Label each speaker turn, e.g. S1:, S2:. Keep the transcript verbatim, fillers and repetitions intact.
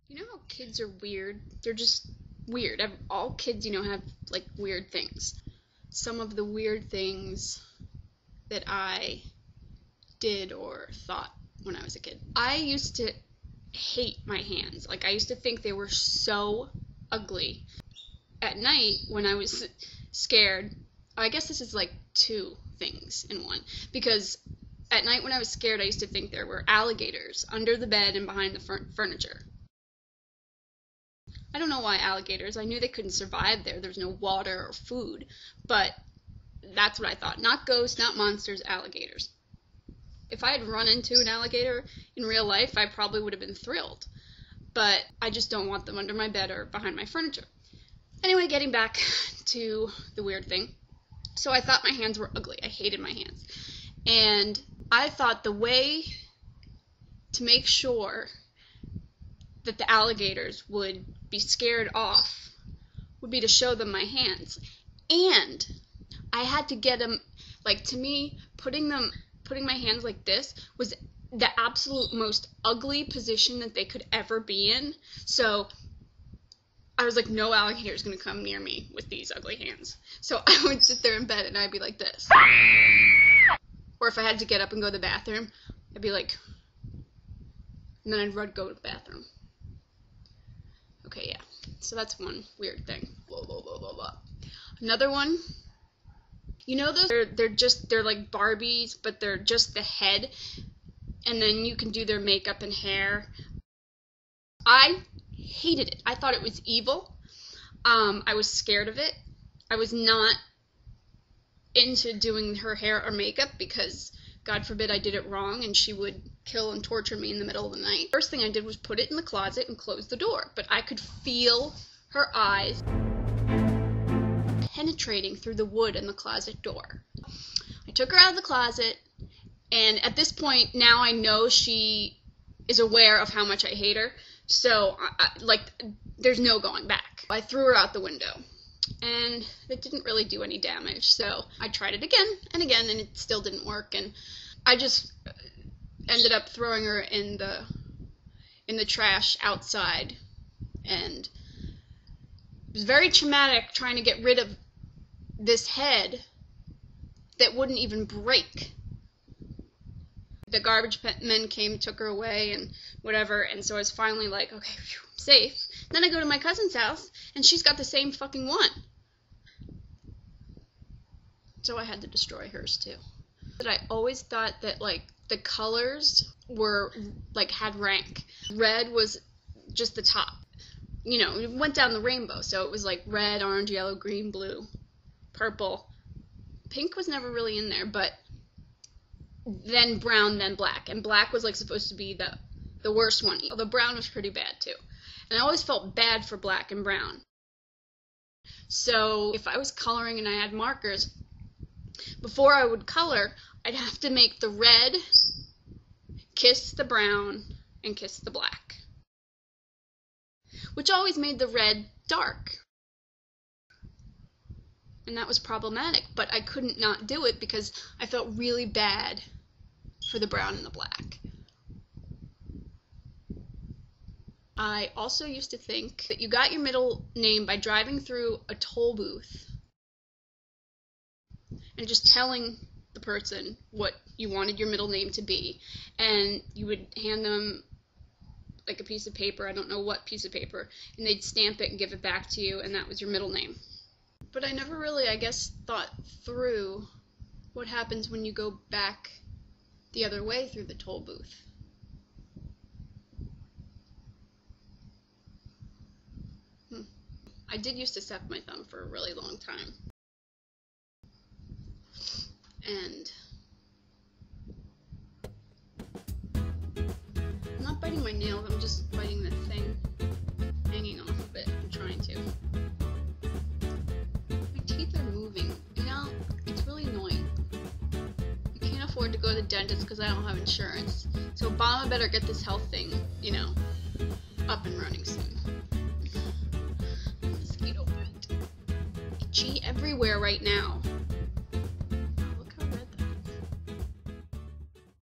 S1: You know how kids are weird? They're just weird. All kids, you know, have, like, weird things. Some of the weird things that I did or thought when I was a kid. I used to hate my hands. Like, I used to think they were so ugly. At night, when I was scared, I guess this is, like, two things in one. Because at night when I was scared, I used to think there were alligators under the bed and behind the fur- furniture. I don't know why alligators. I knew they couldn't survive there. There was no water or food. But that's what I thought. Not ghosts, not monsters, alligators. If I had run into an alligator in real life, I probably would have been thrilled. But I just don't want them under my bed or behind my furniture. Anyway, getting back to the weird thing. So I thought my hands were ugly. I hated my hands. And I thought the way to make sure that the alligators would be scared off would be to show them my hands. And I had to get them, like, to me, putting them, putting my hands like this was the absolute most ugly position that they could ever be in. So I was like, no alligator is going to come near me with these ugly hands. So I would sit there in bed and I'd be like this. Or if I had to get up and go to the bathroom, I'd be like, and then I'd run go to the bathroom. Okay, yeah. So that's one weird thing. Blah, blah, blah, blah, blah. Another one, you know those, they're, they're just, they're like Barbies, but they're just the head, and then you can do their makeup and hair. I hated it. I thought it was evil. Um, I was scared of it. I was not into doing her hair or makeup because, God forbid, I did it wrong and she would kill and torture me in the middle of the night. First thing I did was put it in the closet and close the door. But I could feel her eyes penetrating through the wood in the closet door. I took her out of the closet, and at this point, now I know she is aware of how much I hate her. So, I, like, there's no going back. I threw her out the window, and it didn't really do any damage. So I tried it again and again, and it still didn't work. And I just ended up throwing her in the in the trash outside, and it was very traumatic trying to get rid of this head that wouldn't even break. The garbage men came, took her away, and whatever, and so I was finally like, okay, phew, I'm safe. Then I go to my cousin's house, and she's got the same fucking one. So I had to destroy hers, too. But I always thought that, like, the colors were, like, had rank. Red was just the top. You know, it went down the rainbow, so it was, like, red, orange, yellow, green, blue, purple. Pink was never really in there, but then brown, then black. And black was, like, supposed to be the, the worst one. Although brown was pretty bad, too. And I always felt bad for black and brown. So if I was coloring and I had markers, before I would color, I'd have to make the red kiss the brown and kiss the black, which always made the red dark. And that was problematic, but I couldn't not do it because I felt really bad for the brown and the black. I also used to think that you got your middle name by driving through a toll booth and just telling the person what you wanted your middle name to be, and you would hand them like a piece of paper, I don't know what piece of paper, and they'd stamp it and give it back to you, and that was your middle name. But I never really, I guess, thought through what happens when you go back the other way through the toll booth. Hmm. I did used to suck my thumb for a really long time. And I'm not biting my nails, I'm just biting the thing hanging off of it. I'm trying to. My teeth are moving. You know, it's really annoying. I can't afford to go to the dentist because I don't have insurance. So Obama better get this health thing, you know, up and running soon. Mosquito bite. Itchy everywhere right now.